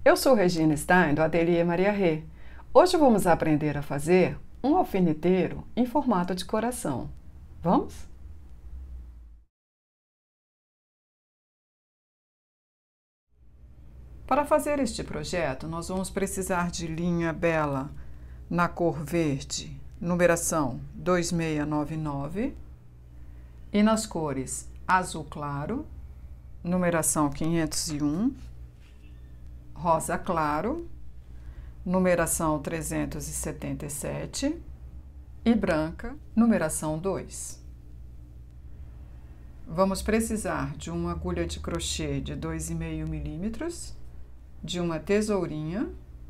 Eu sou Regina Stein, do Ateliê Maria Rê. Hoje vamos aprender a fazer um alfineteiro em formato de coração. Vamos? Para fazer este projeto, nós vamos precisar de linha Bela na cor verde, numeração 2699, e nas cores azul claro, numeração 501, rosa claro, numeração 377 e branca, numeração 2. Vamos precisar de uma agulha de crochê de 2,5 milímetros, de uma tesourinha,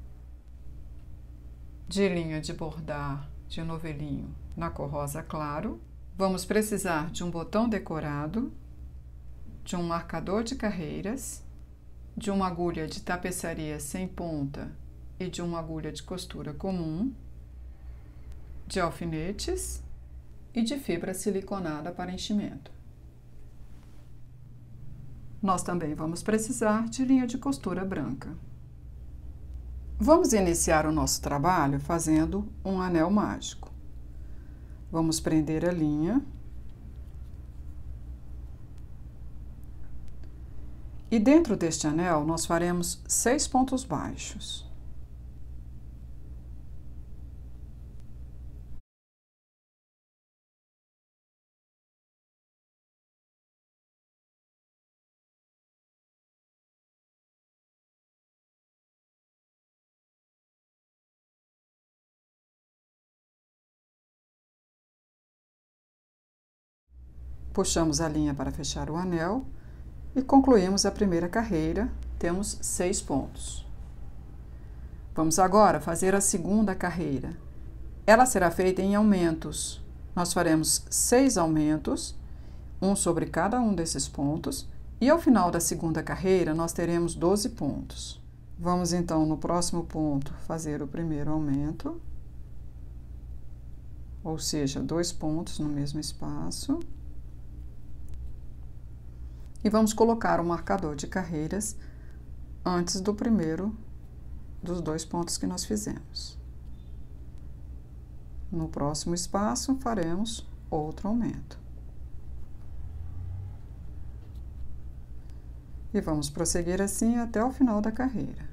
de linha de bordar de novelinho na cor rosa claro. Vamos precisar de um botão decorado, de um marcador de carreiras, de uma agulha de tapeçaria sem ponta e de uma agulha de costura comum, de alfinetes e de fibra siliconada para enchimento. Nós também vamos precisar de linha de costura branca. Vamos iniciar o nosso trabalho fazendo um anel mágico. Vamos prender a linha e dentro deste anel nós faremos 6 pontos baixos. Puxamos a linha para fechar o anel e concluímos a primeira carreira, temos 6 pontos. Vamos agora fazer a segunda carreira. Ela será feita em aumentos. Nós faremos 6 aumentos, um sobre cada um desses pontos, e ao final da segunda carreira nós teremos 12 pontos. Vamos então no próximo ponto fazer o primeiro aumento, ou seja, 2 pontos no mesmo espaço. E vamos colocar o marcador de carreiras antes do primeiro dos 2 pontos que nós fizemos. No próximo espaço, faremos outro aumento. E vamos prosseguir assim até o final da carreira.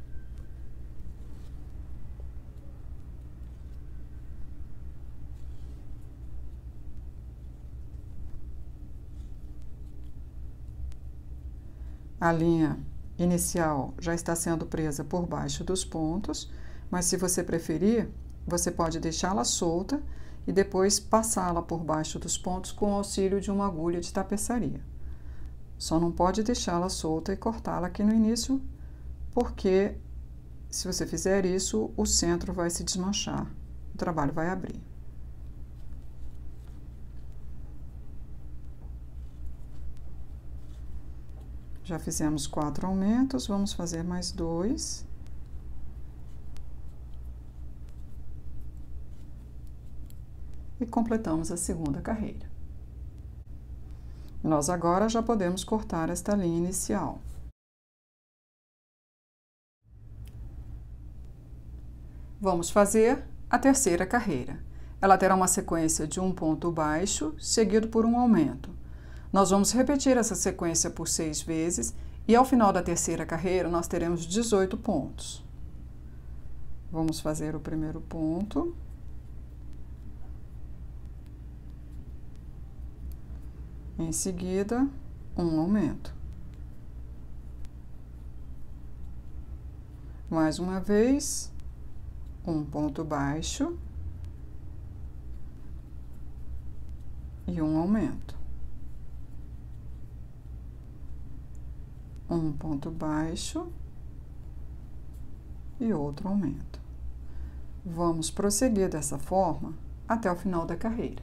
A linha inicial já está sendo presa por baixo dos pontos, mas se você preferir, você pode deixá-la solta e depois passá-la por baixo dos pontos com o auxílio de uma agulha de tapeçaria. Só não pode deixá-la solta e cortá-la aqui no início, porque se você fizer isso, o centro vai se desmanchar, o trabalho vai abrir. Já fizemos 4 aumentos, vamos fazer mais 2. E completamos a segunda carreira. Nós agora já podemos cortar esta linha inicial. Vamos fazer a terceira carreira. Ela terá uma sequência de um ponto baixo, seguido por um aumento. Nós vamos repetir essa sequência por 6 vezes e ao final da terceira carreira nós teremos 18 pontos. Vamos fazer o primeiro ponto. Em seguida, um aumento. Mais uma vez, um ponto baixo e um aumento. Um ponto baixo e outro aumento. Vamos prosseguir dessa forma até o final da carreira.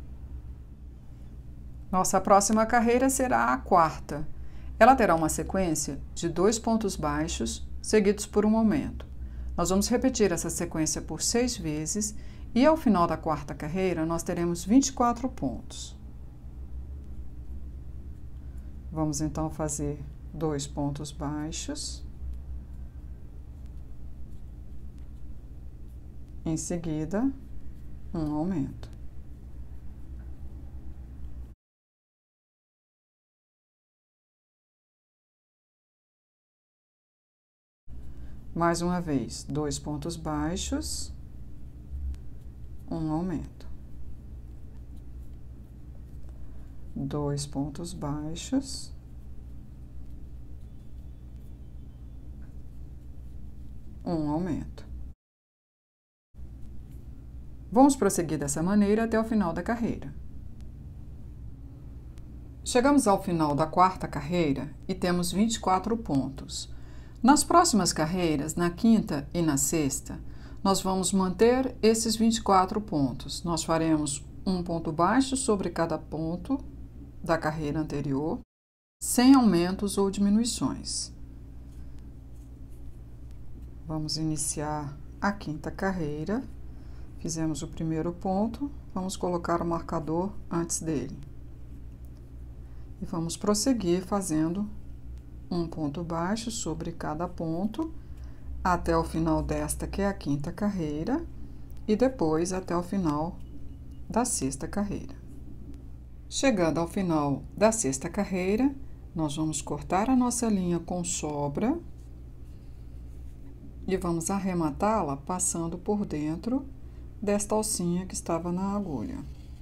Nossa próxima carreira será a quarta. Ela terá uma sequência de 2 pontos baixos seguidos por um aumento. Nós vamos repetir essa sequência por 6 vezes e ao final da quarta carreira nós teremos 24 pontos. Vamos então fazer 2 pontos baixos Em seguida, um aumento. Mais uma vez, 2 pontos baixos, um aumento. 2 pontos baixos, um aumento. Vamos prosseguir dessa maneira até o final da carreira. Chegamos ao final da quarta carreira e temos 24 pontos. Nas próximas carreiras, na quinta e na sexta, nós vamos manter esses 24 pontos. Nós faremos um ponto baixo sobre cada ponto da carreira anterior, sem aumentos ou diminuições. Vamos iniciar a quinta carreira. Fizemos o primeiro ponto, vamos colocar o marcador antes dele. E vamos prosseguir fazendo um ponto baixo sobre cada ponto, até o final desta, que é a quinta carreira, e depois até o final da sexta carreira. Chegando ao final da sexta carreira, nós vamos cortar a nossa linha com sobra e vamos arrematá-la passando por dentro desta alcinha que estava na agulha.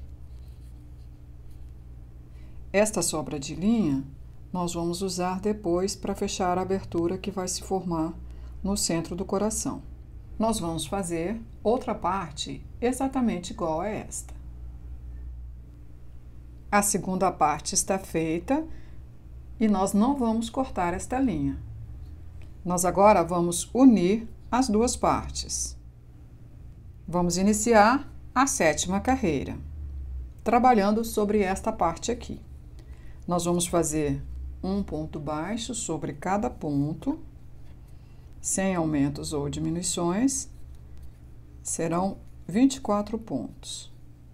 Esta sobra de linha nós vamos usar depois para fechar a abertura que vai se formar no centro do coração. Nós vamos fazer outra parte exatamente igual a esta. A segunda parte está feita e nós não vamos cortar esta linha. Nós agora vamos unir as duas partes. Vamos iniciar a sétima carreira, trabalhando sobre esta parte aqui. Nós vamos fazer um ponto baixo sobre cada ponto, sem aumentos ou diminuições, serão 24 pontos.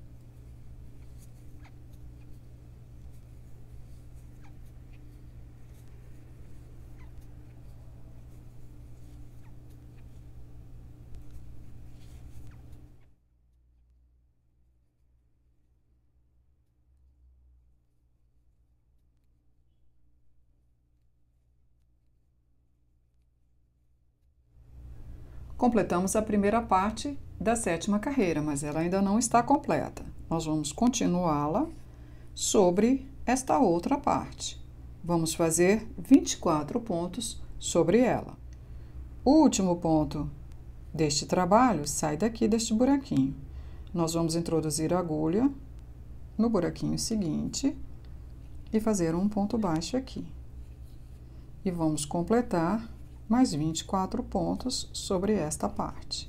Completamos a primeira parte da sétima carreira, mas ela ainda não está completa. Nós vamos continuá-la sobre esta outra parte. Vamos fazer 24 pontos sobre ela. O último ponto deste trabalho sai daqui deste buraquinho. Nós vamos introduzir a agulha no buraquinho seguinte e fazer um ponto baixo aqui. E vamos completar mais 24 pontos sobre esta parte.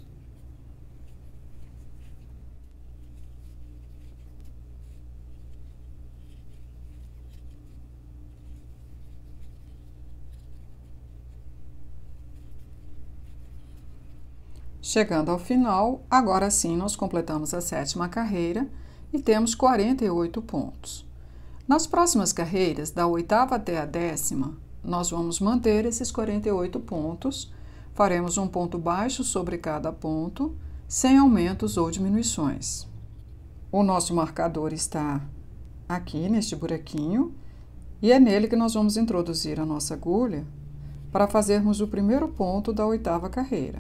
Chegando ao final, agora sim nós completamos a sétima carreira e temos 48 pontos. Nas próximas carreiras, da oitava até a décima, nós vamos manter esses 48 pontos, faremos um ponto baixo sobre cada ponto, sem aumentos ou diminuições. O nosso marcador está aqui neste buraquinho e é nele que nós vamos introduzir a nossa agulha para fazermos o primeiro ponto da oitava carreira.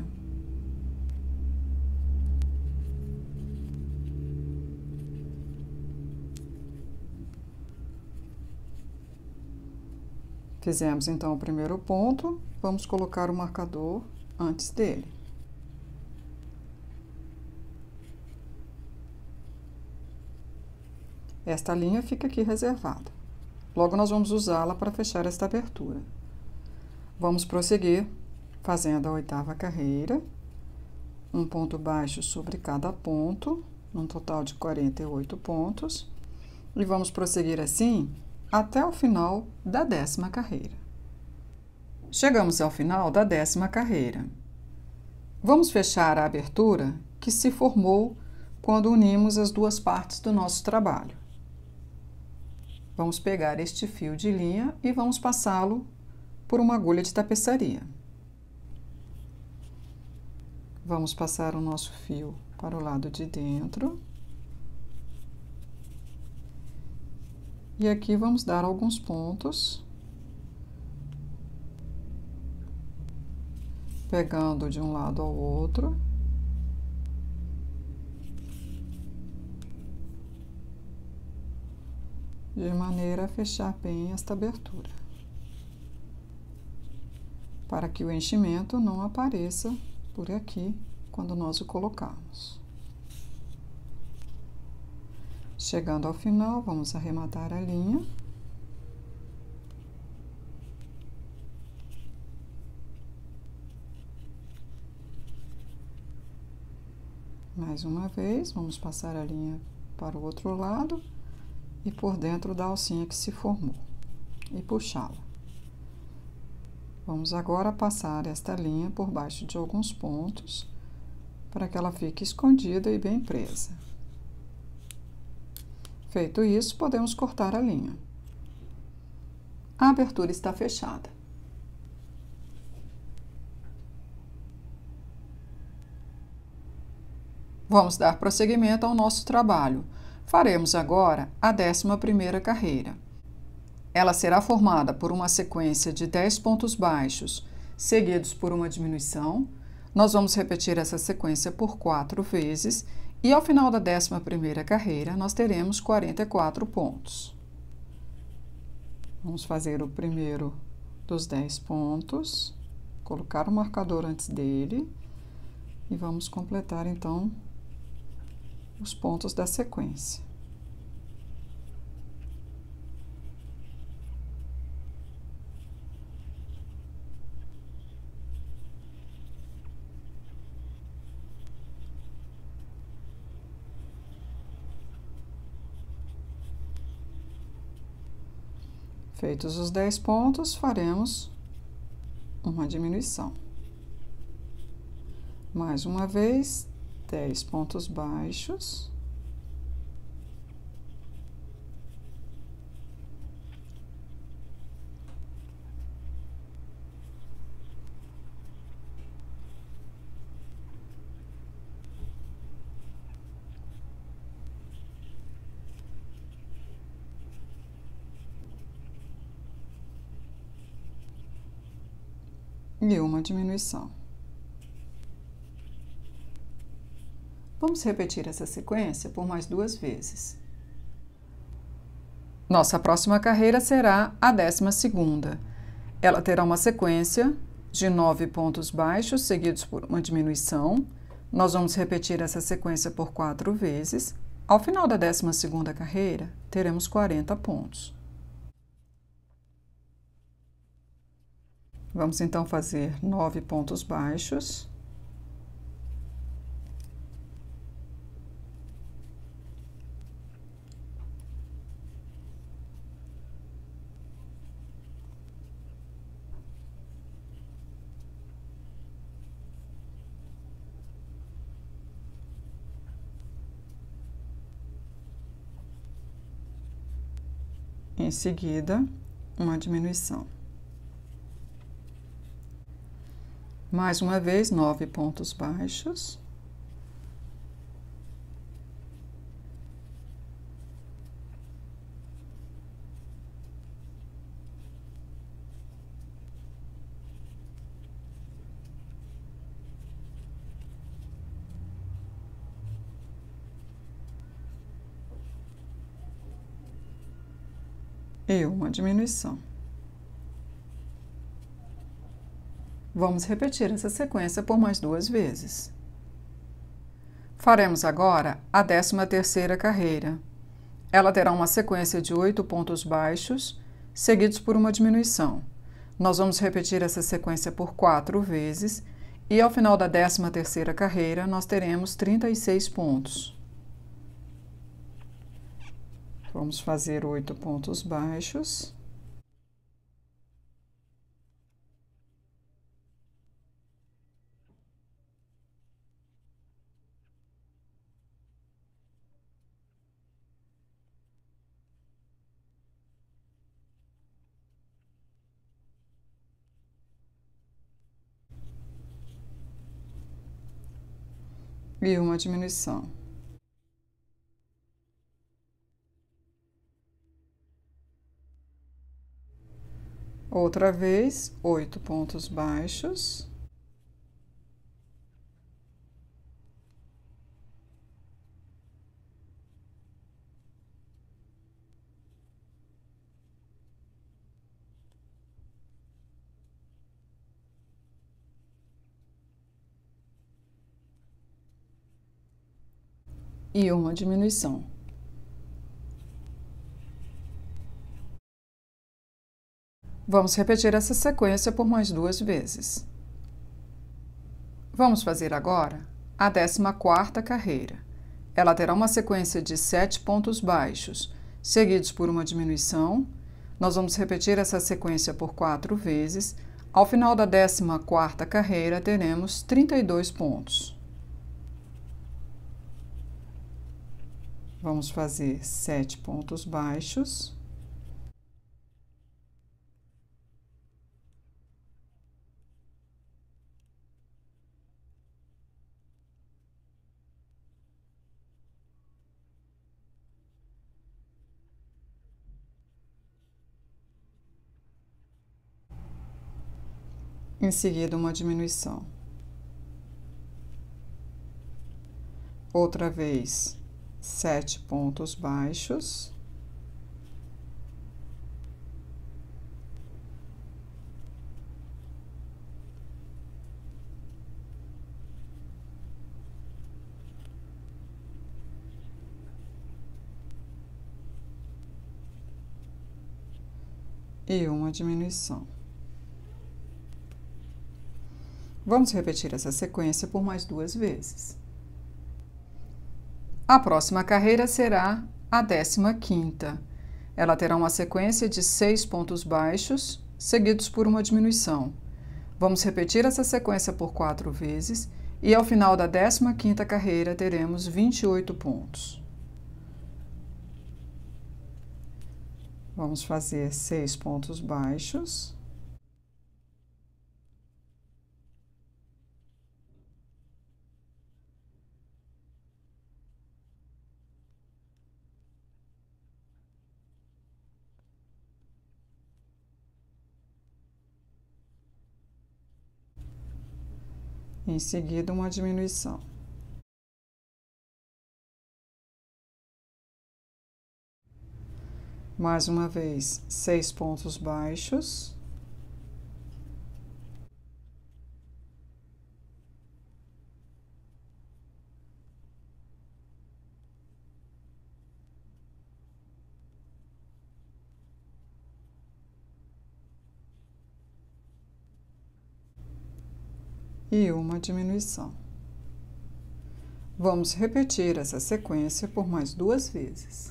Fizemos então o primeiro ponto, vamos colocar o marcador antes dele. Esta linha fica aqui reservada. Logo nós vamos usá-la para fechar esta abertura. Vamos prosseguir fazendo a oitava carreira, um ponto baixo sobre cada ponto, num total de 48 pontos, e vamos prosseguir assim até o final da décima carreira. Chegamos ao final da décima carreira. Vamos fechar a abertura que se formou quando unimos as duas partes do nosso trabalho. Vamos pegar este fio de linha e vamos passá-lo por uma agulha de tapeçaria. Vamos passar o nosso fio para o lado de dentro. E aqui vamos dar alguns pontos, pegando de um lado ao outro. De maneira a fechar bem esta abertura, para que o enchimento não apareça por aqui quando nós o colocarmos. Chegando ao final, vamos arrematar a linha. Mais uma vez, vamos passar a linha para o outro lado e por dentro da alcinha que se formou e puxá-la. Vamos agora passar esta linha por baixo de alguns pontos para que ela fique escondida e bem presa. Feito isso, podemos cortar a linha. A abertura está fechada. Vamos dar prosseguimento ao nosso trabalho. Faremos agora a 11ª carreira. Ela será formada por uma sequência de 10 pontos baixos, seguidos por uma diminuição. Nós vamos repetir essa sequência por 4 vezes e ao final da 11ª carreira nós teremos 44 pontos. Vamos fazer o primeiro dos 10 pontos, colocar o marcador antes dele e vamos completar então os pontos da sequência. Feitos os 10 pontos, faremos uma diminuição. Mais uma vez, 10 pontos baixos. E uma diminuição. Vamos repetir essa sequência por mais 2 vezes. Nossa próxima carreira será a 12ª. Ela terá uma sequência de 9 pontos baixos, seguidos por uma diminuição. Nós vamos repetir essa sequência por 4 vezes. Ao final da 12ª carreira, teremos 40 pontos. Vamos então fazer 9 pontos baixos. Em seguida, uma diminuição. Mais uma vez, 9 pontos baixos. E uma diminuição. Vamos repetir essa sequência por mais 2 vezes. Faremos agora a 13ª carreira. Ela terá uma sequência de 8 pontos baixos, seguidos por uma diminuição. Nós vamos repetir essa sequência por 4 vezes e ao final da 13ª carreira nós teremos 36 pontos. Vamos fazer 8 pontos baixos. e uma diminuição. Outra vez, 8 pontos baixos. E uma diminuição. Vamos repetir essa sequência por mais 2 vezes. Vamos fazer agora a 14ª carreira. Ela terá uma sequência de 7 pontos baixos, seguidos por uma diminuição. Nós vamos repetir essa sequência por 4 vezes. Ao final da 14ª carreira, teremos 32 pontos. Vamos fazer 7 pontos baixos. Em seguida, uma diminuição. Outra vez, 7 pontos baixos. E uma diminuição. Vamos repetir essa sequência por mais 2 vezes. A próxima carreira será a 15ª. Ela terá uma sequência de 6 pontos baixos, seguidos por uma diminuição. Vamos repetir essa sequência por 4 vezes e ao final da 15ª carreira teremos 28 pontos. Vamos fazer 6 pontos baixos. Em seguida, uma diminuição. Mais uma vez, 6 pontos baixos. E uma diminuição. Vamos repetir essa sequência por mais 2 vezes.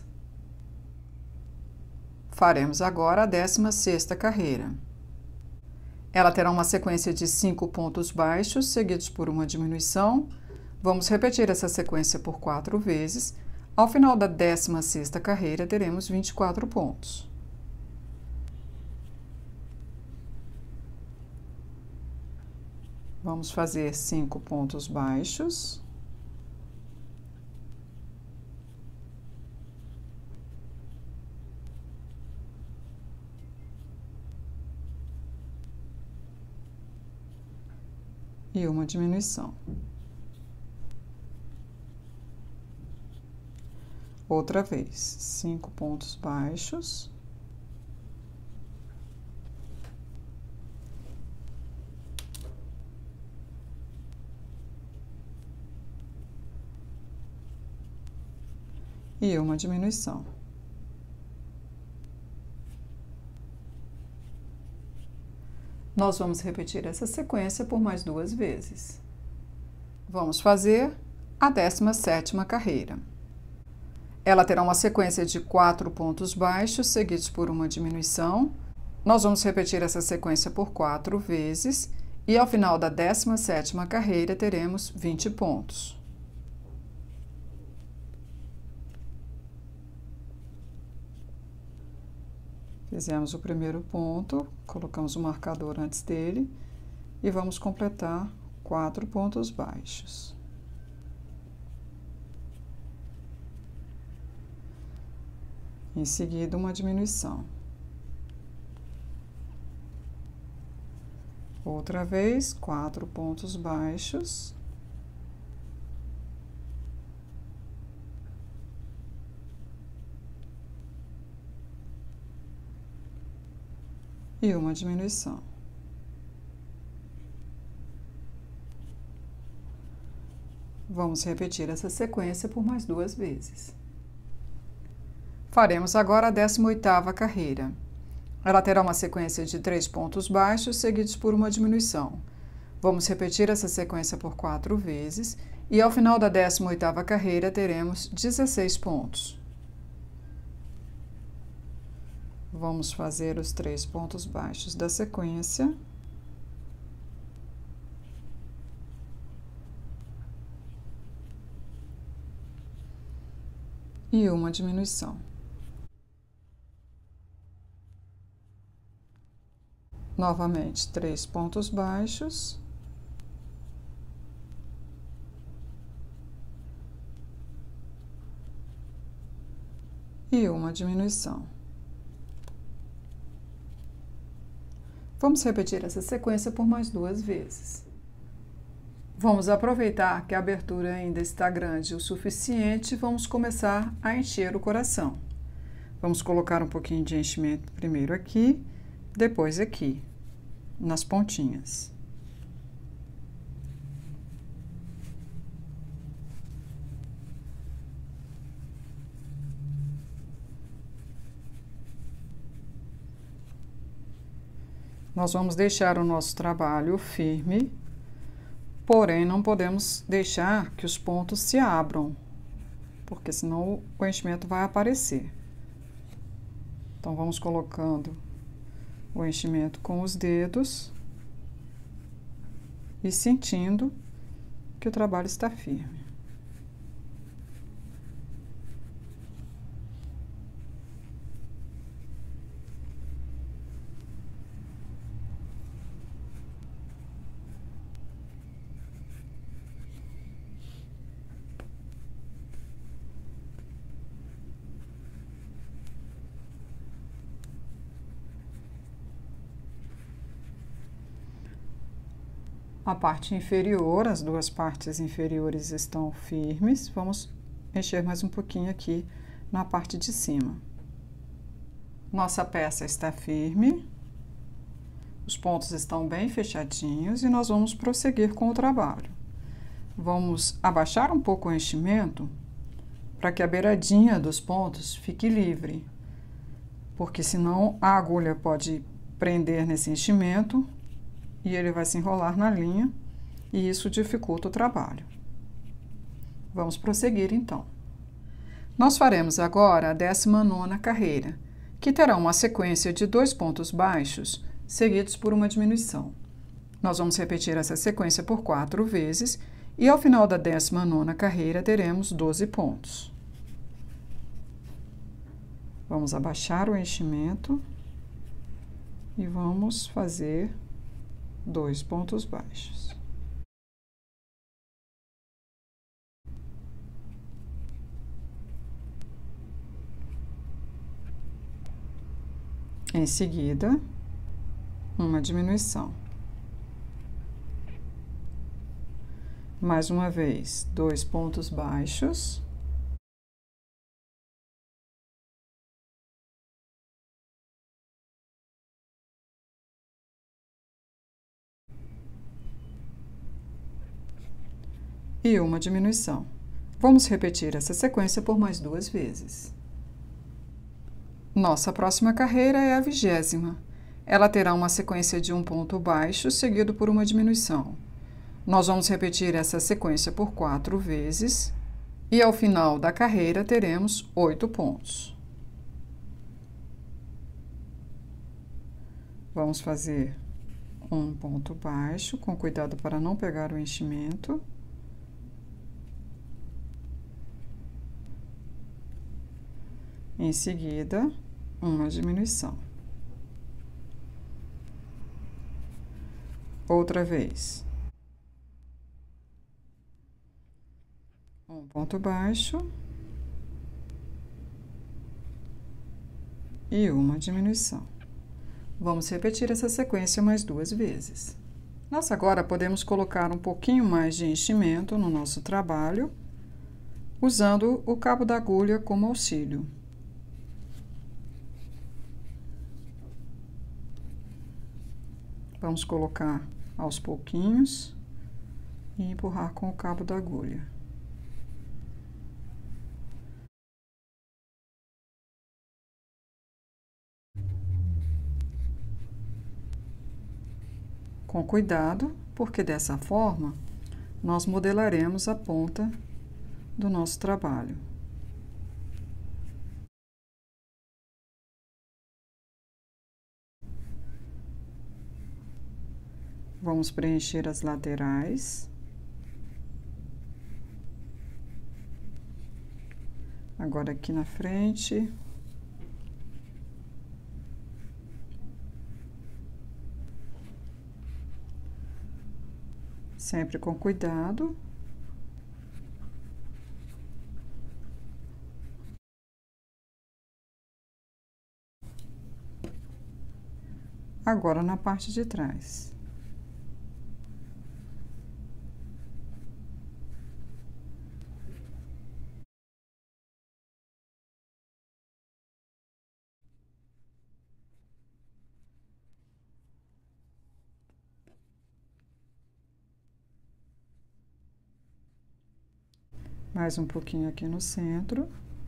Faremos agora a 16ª carreira. Ela terá uma sequência de 5 pontos baixos, seguidos por uma diminuição. Vamos repetir essa sequência por 4 vezes. Ao final da 16ª carreira, teremos 24 pontos. Vamos fazer 5 pontos baixos. E uma diminuição. Outra vez, 5 pontos baixos. E uma diminuição. Nós vamos repetir essa sequência por mais 2 vezes. Vamos fazer a 17ª carreira. Ela terá uma sequência de 4 pontos baixos, seguidos por uma diminuição. Nós vamos repetir essa sequência por 4 vezes e ao final da 17ª carreira teremos 20 pontos. Fizemos o primeiro ponto, colocamos o marcador antes dele e vamos completar 4 pontos baixos. Em seguida, uma diminuição. Outra vez, 4 pontos baixos. E uma diminuição. Vamos repetir essa sequência por mais 2 vezes. Faremos agora a 18ª carreira. Ela terá uma sequência de 3 pontos baixos seguidos por uma diminuição. Vamos repetir essa sequência por 4 vezes e ao final da 18ª carreira teremos 16 pontos. Vamos fazer os 3 pontos baixos da sequência. E uma diminuição. Novamente, 3 pontos baixos. E uma diminuição. Vamos repetir essa sequência por mais 2 vezes. Vamos aproveitar que a abertura ainda está grande o suficiente e vamos começar a encher o coração. Vamos colocar um pouquinho de enchimento primeiro aqui, depois aqui, nas pontinhas. Nós vamos deixar o nosso trabalho firme, porém não podemos deixar que os pontos se abram, porque senão o enchimento vai aparecer. Então, vamos colocando o enchimento com os dedos e sentindo que o trabalho está firme. A parte inferior, as 2 partes inferiores estão firmes. Vamos mexer mais um pouquinho aqui na parte de cima. Nossa peça está firme, os pontos estão bem fechadinhos e nós vamos prosseguir com o trabalho. Vamos abaixar um pouco o enchimento para que a beiradinha dos pontos fique livre, porque senão a agulha pode prender nesse enchimento e ele vai se enrolar na linha e isso dificulta o trabalho. Vamos prosseguir então. Nós faremos agora a 19ª carreira, que terá uma sequência de 2 pontos baixos seguidos por uma diminuição. Nós vamos repetir essa sequência por 4 vezes e ao final da 19ª carreira teremos 12 pontos. Vamos abaixar o enchimento e vamos fazer 2 pontos baixos. Em seguida, uma diminuição. Mais uma vez, 2 pontos baixos. E uma diminuição. Vamos repetir essa sequência por mais 2 vezes. Nossa próxima carreira é a 20ª. Ela terá uma sequência de 1 ponto baixo seguido por uma diminuição. Nós vamos repetir essa sequência por 4 vezes e ao final da carreira teremos 8 pontos. Vamos fazer 1 ponto baixo, com cuidado para não pegar o enchimento. Em seguida, uma diminuição. Outra vez. 1 ponto baixo. e uma diminuição. Vamos repetir essa sequência mais 2 vezes. Nós agora podemos colocar um pouquinho mais de enchimento no nosso trabalho, usando o cabo da agulha como auxílio. Vamos colocar aos pouquinhos e empurrar com o cabo da agulha. Com cuidado, porque dessa forma nós modelaremos a ponta do nosso trabalho. Vamos preencher as laterais. Agora aqui na frente. Sempre com cuidado. Agora na parte de trás. Mais um pouquinho aqui no centro.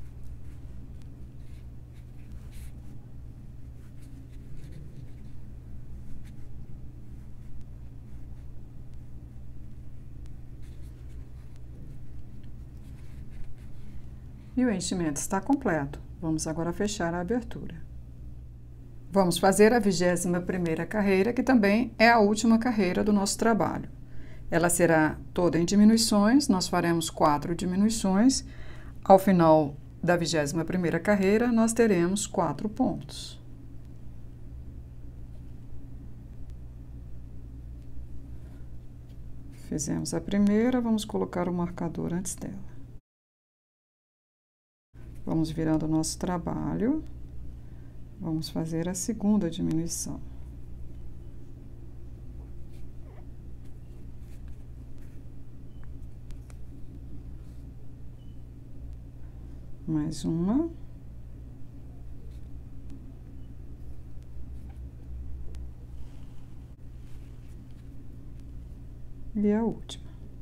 E o enchimento está completo. Vamos agora fechar a abertura. Vamos fazer a 21ª carreira, que também é a última carreira do nosso trabalho. Ela será toda em diminuições, nós faremos 4 diminuições. Ao final da 21ª carreira, nós teremos 4 pontos. Fizemos a primeira, vamos colocar o marcador antes dela. Vamos virando o nosso trabalho. Vamos fazer a segunda diminuição. Mais uma. E a última.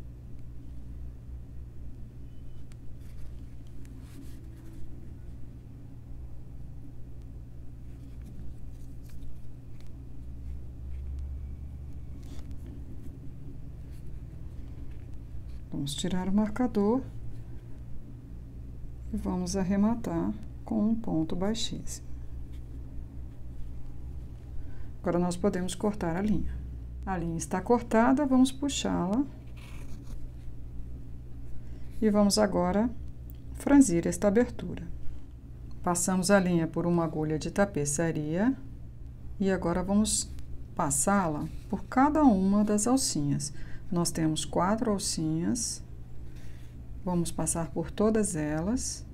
Vamos tirar o marcador e vamos arrematar com um ponto baixíssimo. Agora, nós podemos cortar a linha. A linha está cortada, vamos puxá-la. E vamos agora franzir esta abertura. Passamos a linha por uma agulha de tapeçaria e agora vamos passá-la por cada uma das alcinhas. Nós temos 4 alcinhas, vamos passar por todas elas.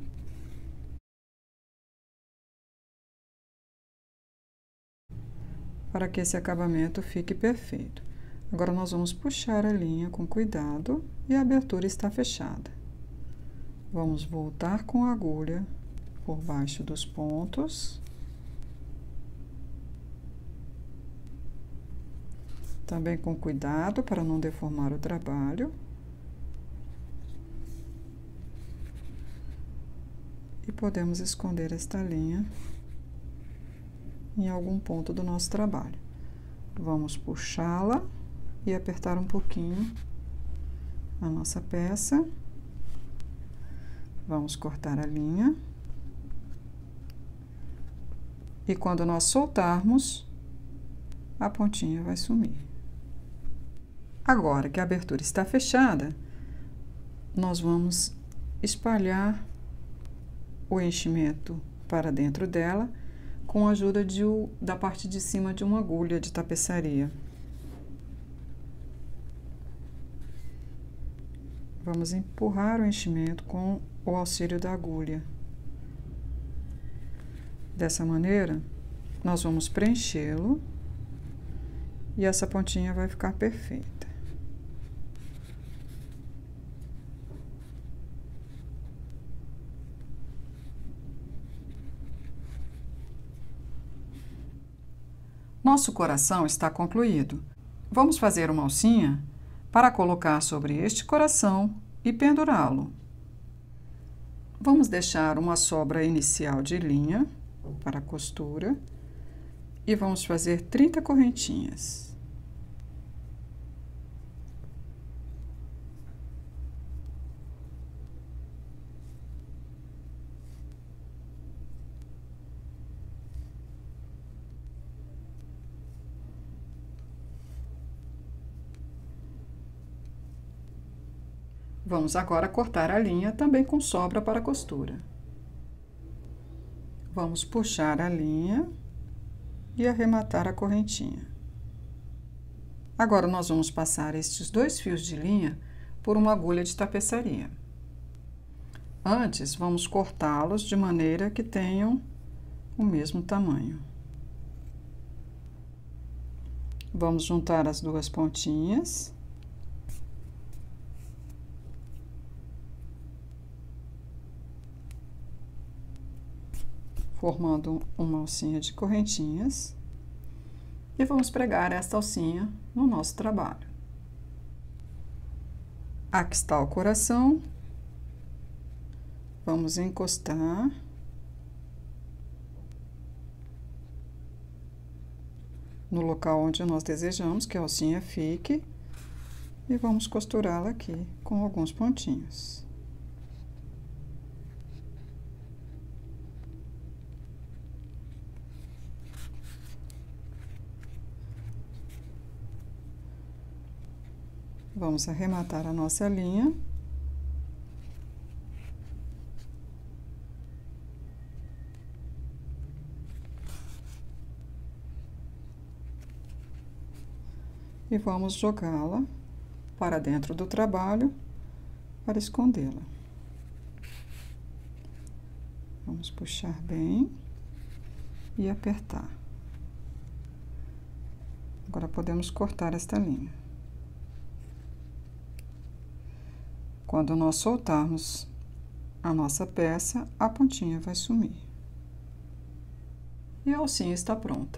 Para que esse acabamento fique perfeito. Agora, nós vamos puxar a linha com cuidado e a abertura está fechada. Vamos voltar com a agulha por baixo dos pontos. Também com cuidado para não deformar o trabalho. E podemos esconder esta linha em algum ponto do nosso trabalho. Vamos puxá-la e apertar um pouquinho a nossa peça. Vamos cortar a linha. E quando nós soltarmos, a pontinha vai sumir. Agora que a abertura está fechada, nós vamos espalhar o enchimento para dentro dela com a ajuda da parte de cima de uma agulha de tapeçaria. Vamos empurrar o enchimento com o auxílio da agulha. Dessa maneira, nós vamos preenchê-lo e essa pontinha vai ficar perfeita. Nosso coração está concluído. Vamos fazer uma alcinha para colocar sobre este coração e pendurá-lo. Vamos deixar uma sobra inicial de linha para a costura e vamos fazer 30 correntinhas. Vamos agora cortar a linha também com sobra para a costura. Vamos puxar a linha e arrematar a correntinha. Agora, nós vamos passar estes 2 fios de linha por uma agulha de tapeçaria. Antes, vamos cortá-los de maneira que tenham o mesmo tamanho. Vamos juntar as 2 pontinhas. Formando uma alcinha de correntinhas. E vamos pregar esta alcinha no nosso trabalho. Aqui está o coração. Vamos encostar. No local onde nós desejamos que a alcinha fique. E vamos costurá-la aqui com alguns pontinhos. Vamos arrematar a nossa linha. E vamos jogá-la para dentro do trabalho para escondê-la. Vamos puxar bem e apertar. Agora podemos cortar esta linha. Quando nós soltarmos a nossa peça, a pontinha vai sumir. E a alcinha está pronta.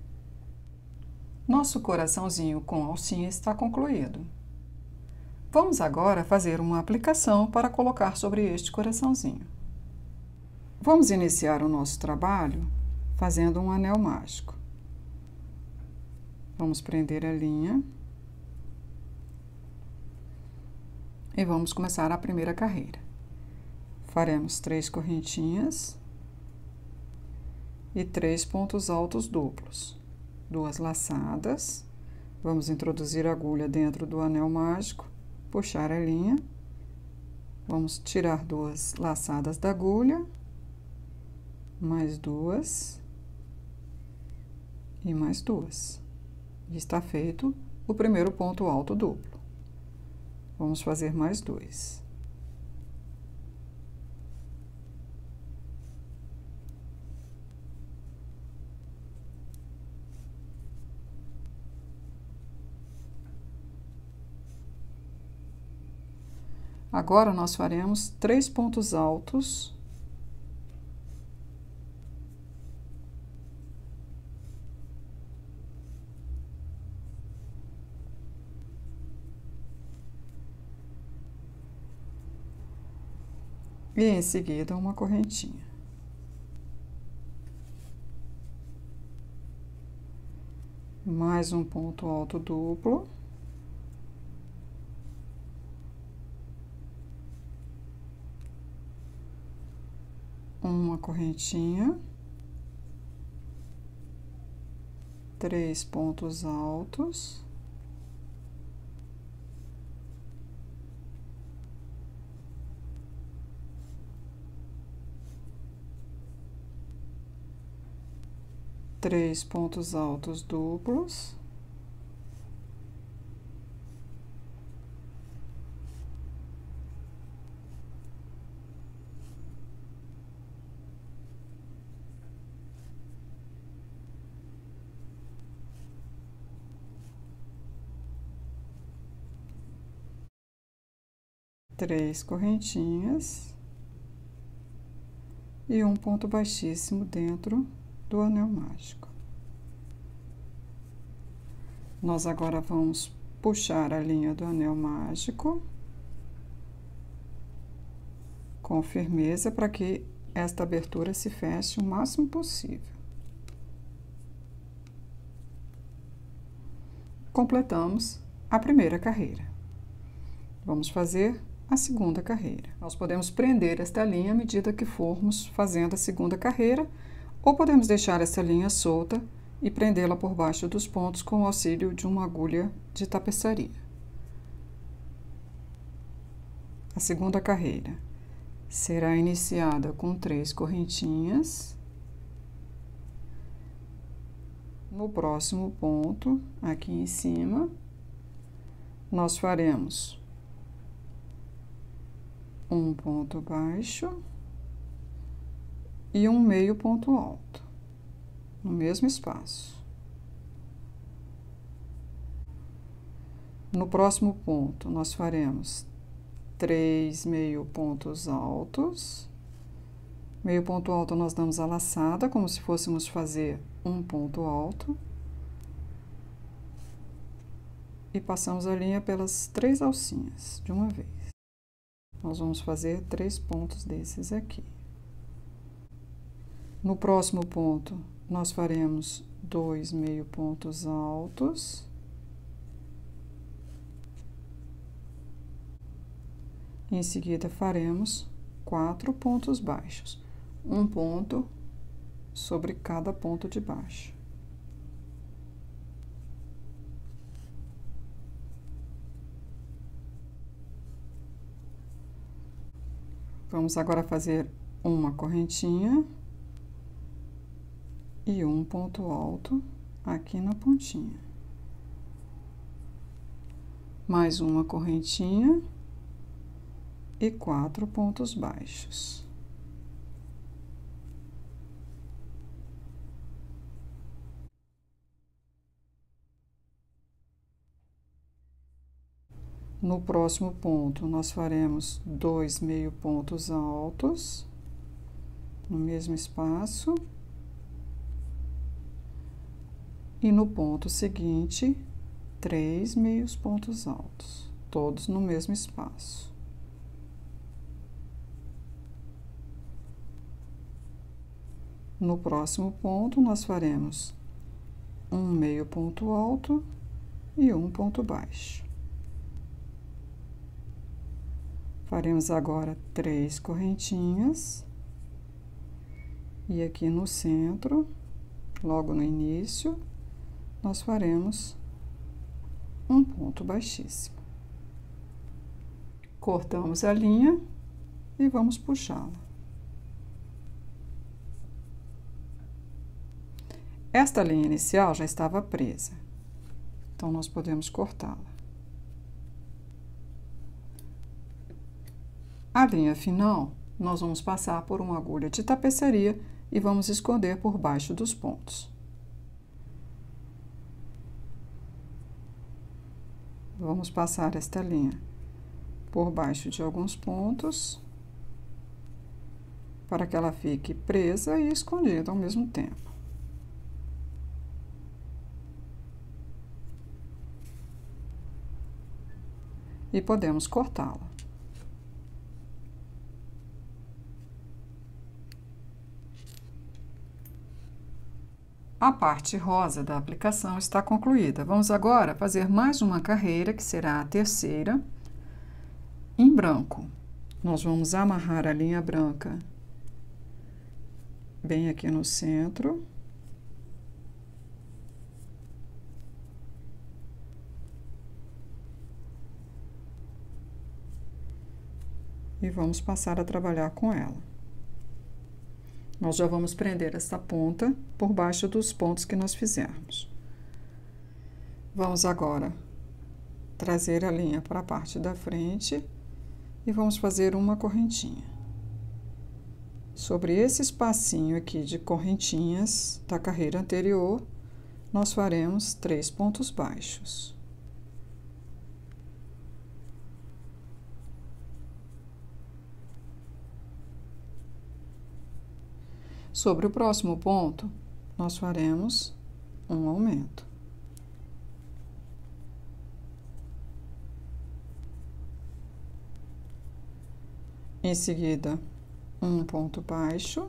Nosso coraçãozinho com alcinha está concluído. Vamos agora fazer uma aplicação para colocar sobre este coraçãozinho. Vamos iniciar o nosso trabalho fazendo um anel mágico. Vamos prender a linha. E vamos começar a primeira carreira. Faremos 3 correntinhas e 3 pontos altos duplos. 2 laçadas. Vamos introduzir a agulha dentro do anel mágico, puxar a linha. Vamos tirar 2 laçadas da agulha, mais 2 e mais 2. E está feito o primeiro ponto alto duplo. Vamos fazer mais 2. Agora, nós faremos 3 pontos altos. E em seguida, uma correntinha. Mais um ponto alto duplo. Uma correntinha. 3 pontos altos. Três pontos altos duplos. 3 correntinhas e um ponto baixíssimo dentro do anel mágico. Nós agora vamos puxar a linha do anel mágico com firmeza para que esta abertura se feche o máximo possível. Completamos a primeira carreira. Vamos fazer a segunda carreira. Nós podemos prender esta linha à medida que formos fazendo a segunda carreira, ou podemos deixar essa linha solta e prendê-la por baixo dos pontos com o auxílio de uma agulha de tapeçaria. A segunda carreira será iniciada com 3 correntinhas. No próximo ponto, aqui em cima, nós faremos um ponto baixo e um meio ponto alto, no mesmo espaço. No próximo ponto, nós faremos 3 meio pontos altos. Meio ponto alto nós damos a laçada, como se fôssemos fazer um ponto alto. E passamos a linha pelas 3 alcinhas de uma vez. Nós vamos fazer 3 pontos desses aqui. No próximo ponto, nós faremos 2 meio pontos altos. Em seguida, faremos 4 pontos baixos, um ponto sobre cada ponto de baixo. Vamos agora fazer uma correntinha e um ponto alto aqui na pontinha. Mais uma correntinha e 4 pontos baixos. No próximo ponto, nós faremos 2 meio pontos altos no mesmo espaço. E no ponto seguinte, 3 meios pontos altos, todos no mesmo espaço. No próximo ponto, nós faremos um meio ponto alto e um ponto baixo. Faremos agora 3 correntinhas. E aqui no centro, logo no início, nós faremos um ponto baixíssimo. Cortamos a linha e vamos puxá-la. Esta linha inicial já estava presa, então nós podemos cortá-la. A linha final, nós vamos passar por uma agulha de tapeçaria e vamos esconder por baixo dos pontos. Vamos passar esta linha por baixo de alguns pontos, para que ela fique presa e escondida ao mesmo tempo. E podemos cortá-la. A parte rosa da aplicação está concluída. Vamos agora fazer mais uma carreira, que será a terceira, em branco. Nós vamos amarrar a linha branca bem aqui no centro. E vamos passar a trabalhar com ela. Nós já vamos prender essa ponta por baixo dos pontos que nós fizermos. Vamos agora trazer a linha para a parte da frente e vamos fazer uma correntinha. Sobre esse espacinho aqui de correntinhas da carreira anterior, nós faremos 3 pontos baixos. Sobre o próximo ponto, nós faremos um aumento. Em seguida, um ponto baixo.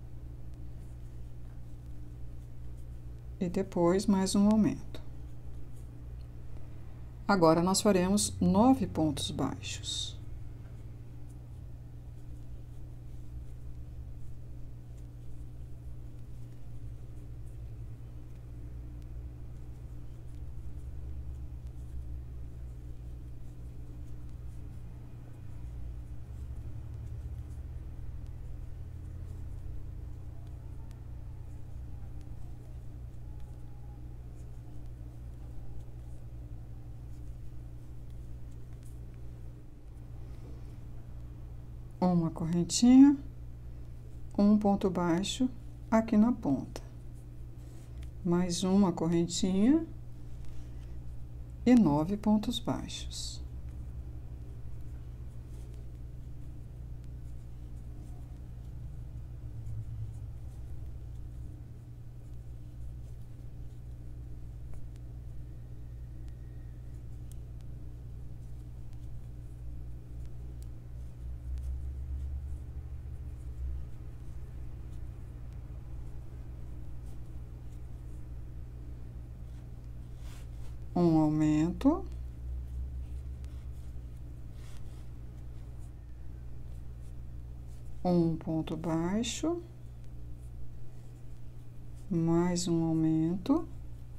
E depois mais um aumento. Agora, nós faremos 9 pontos baixos. Uma correntinha, um ponto baixo aqui na ponta, mais uma correntinha e 9 pontos baixos. Um aumento, um ponto baixo, mais um aumento,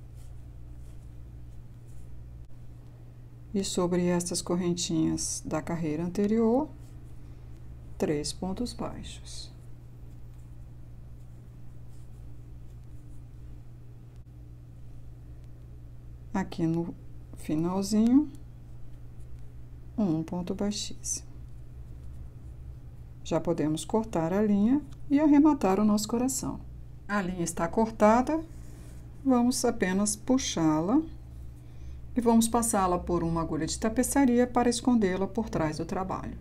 e sobre estas correntinhas da carreira anterior, 3 pontos baixos. Aqui no finalzinho, um ponto baixíssimo. Já podemos cortar a linha e arrematar o nosso coração. A linha está cortada, vamos apenas puxá-la e vamos passá-la por uma agulha de tapeçaria para escondê-la por trás do trabalho.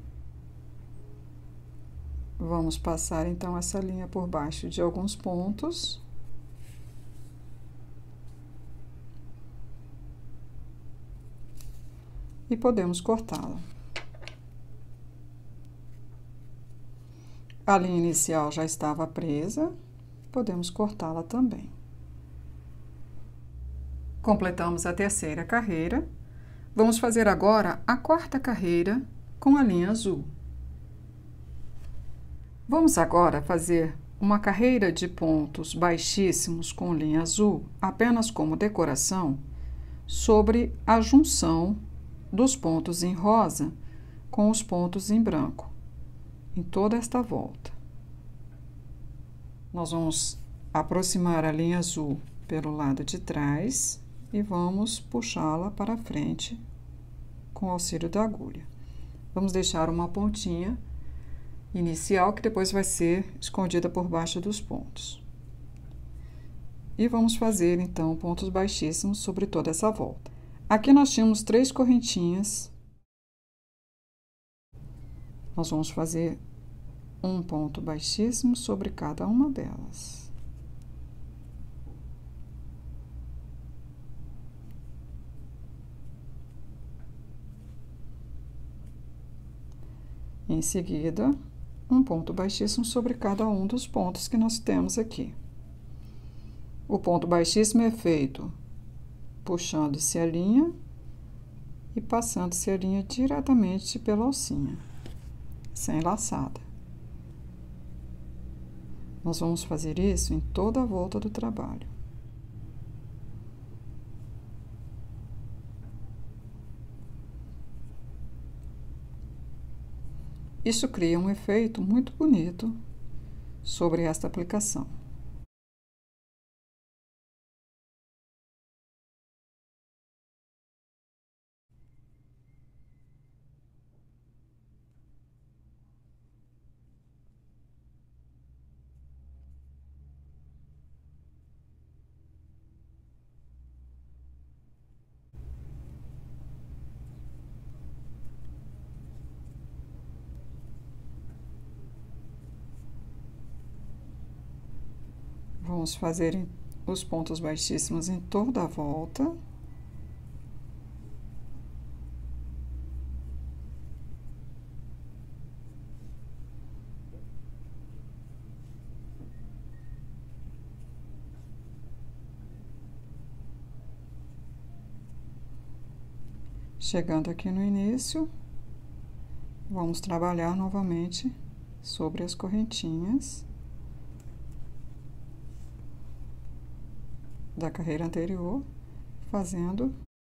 Vamos passar então essa linha por baixo de alguns pontos. E podemos cortá-la. A linha inicial já estava presa, podemos cortá-la também. Completamos a terceira carreira. Vamos fazer agora a quarta carreira com a linha azul. Vamos agora fazer uma carreira de pontos baixíssimos com linha azul, apenas como decoração, sobre a junção dos pontos em rosa com os pontos em branco, em toda esta volta. Nós vamos aproximar a linha azul pelo lado de trás e vamos puxá-la para frente com o auxílio da agulha. Vamos deixar uma pontinha inicial que depois vai ser escondida por baixo dos pontos. E vamos fazer então pontos baixíssimos sobre toda essa volta. Aqui nós tínhamos 3 correntinhas. Nós vamos fazer um ponto baixíssimo sobre cada uma delas. Em seguida, um ponto baixíssimo sobre cada um dos pontos que nós temos aqui. O ponto baixíssimo é feito puxando-se a linha e passando-se a linha diretamente pela alcinha, sem laçada. Nós vamos fazer isso em toda a volta do trabalho. Isso cria um efeito muito bonito sobre esta aplicação. Vamos fazer os pontos baixíssimos em toda a volta. Chegando aqui no início, vamos trabalhar novamente sobre as correntinhas da carreira anterior, fazendo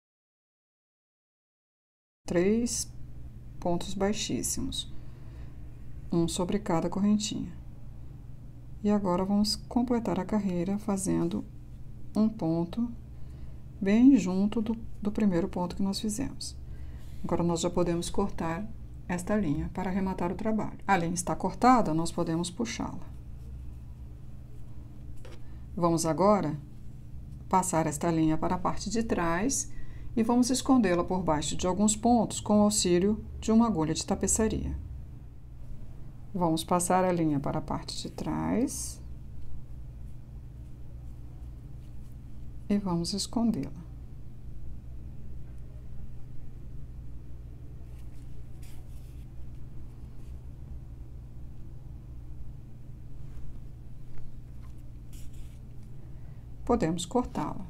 3 pontos baixíssimos, um sobre cada correntinha. E agora vamos completar a carreira fazendo um ponto bem junto do primeiro ponto que nós fizemos. Agora, nós já podemos cortar esta linha para arrematar o trabalho. A linha está cortada, nós podemos puxá-la. Vamos agora passar esta linha para a parte de trás e vamos escondê-la por baixo de alguns pontos com o auxílio de uma agulha de tapeçaria. Vamos passar a linha para a parte de trás e vamos escondê-la. Podemos cortá-la.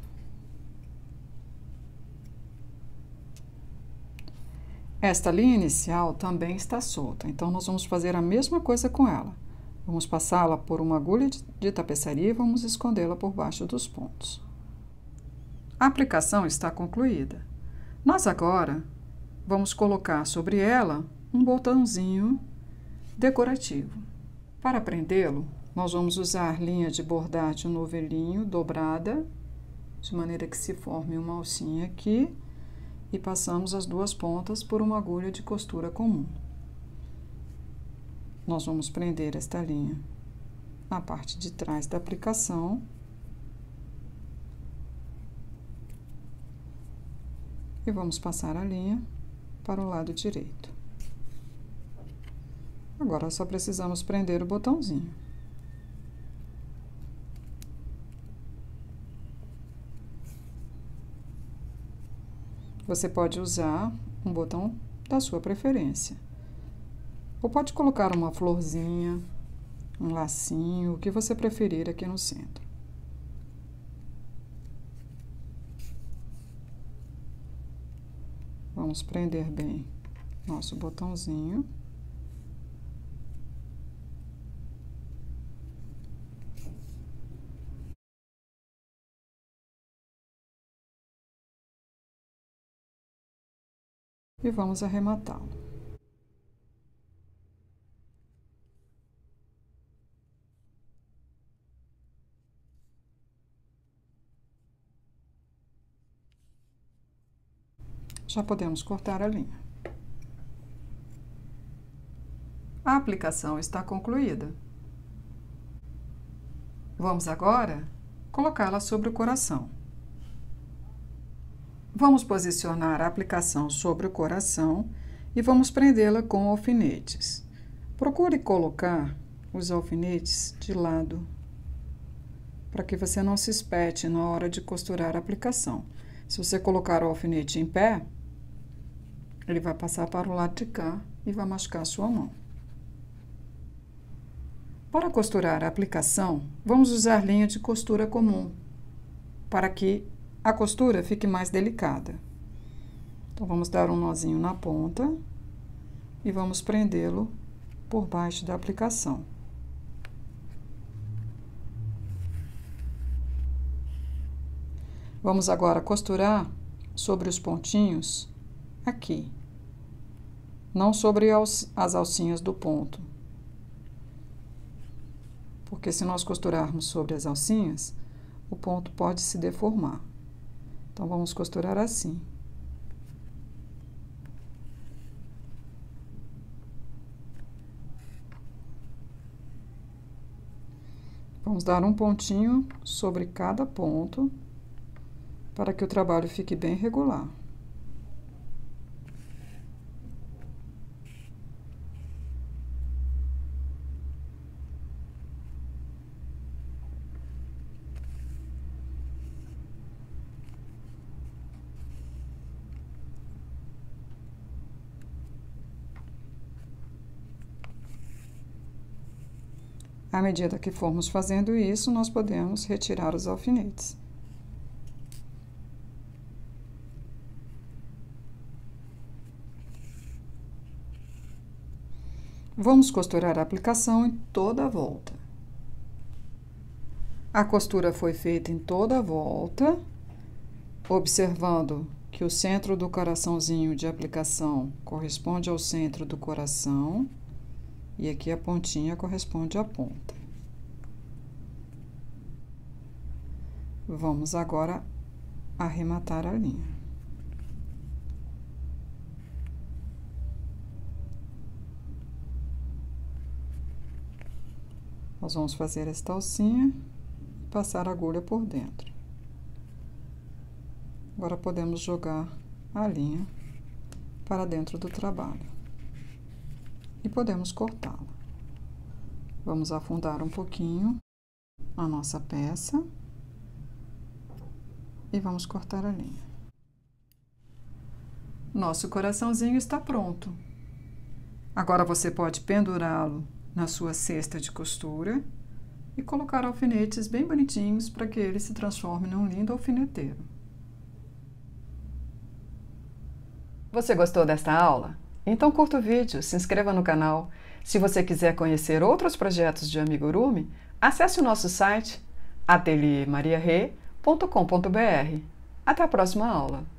Esta linha inicial também está solta, então nós vamos fazer a mesma coisa com ela. Vamos passá-la por uma agulha de tapeçaria e vamos escondê-la por baixo dos pontos. A aplicação está concluída. Nós agora vamos colocar sobre ela um botãozinho decorativo. Para prendê-lo, nós vamos usar linha de bordar de um novelinho dobrada, de maneira que se forme uma alcinha aqui, e passamos as duas pontas por uma agulha de costura comum. Nós vamos prender esta linha na parte de trás da aplicação. E vamos passar a linha para o lado direito. Agora, só precisamos prender o botãozinho. Você pode usar um botão da sua preferência. Ou pode colocar uma florzinha, um lacinho, o que você preferir aqui no centro. Vamos prender bem nosso botãozinho. E vamos arrematá-lo. Já podemos cortar a linha. A aplicação está concluída. Vamos agora colocá-la sobre o coração. Vamos posicionar a aplicação sobre o coração e vamos prendê-la com alfinetes. Procure colocar os alfinetes de lado, para que você não se espete na hora de costurar a aplicação. Se você colocar o alfinete em pé, ele vai passar para o lado de cá e vai machucar a sua mão. Para costurar a aplicação, vamos usar linha de costura comum, para que a costura fique mais delicada. Então, vamos dar um nozinho na ponta e vamos prendê-lo por baixo da aplicação. Vamos agora costurar sobre os pontinhos aqui, não sobre as alcinhas do ponto. Porque se nós costurarmos sobre as alcinhas, o ponto pode se deformar. Então, vamos costurar assim. Vamos dar um pontinho sobre cada ponto, para que o trabalho fique bem regular. À medida que formos fazendo isso, nós podemos retirar os alfinetes. Vamos costurar a aplicação em toda a volta. A costura foi feita em toda a volta, observando que o centro do coraçãozinho de aplicação corresponde ao centro do coração e aqui a pontinha corresponde à ponta. Vamos agora arrematar a linha. Nós vamos fazer esta alcinha e passar a agulha por dentro. Agora podemos jogar a linha para dentro do trabalho e podemos cortá-la. Vamos afundar um pouquinho a nossa peça e vamos cortar a linha. Nosso coraçãozinho está pronto. Agora você pode pendurá-lo na sua cesta de costura e colocar alfinetes bem bonitinhos para que ele se transforme num lindo alfineteiro. Você gostou desta aula? Então curta o vídeo, se inscreva no canal. Se você quiser conhecer outros projetos de amigurumi, acesse o nosso site ateliermariarê.com.br. Até a próxima aula!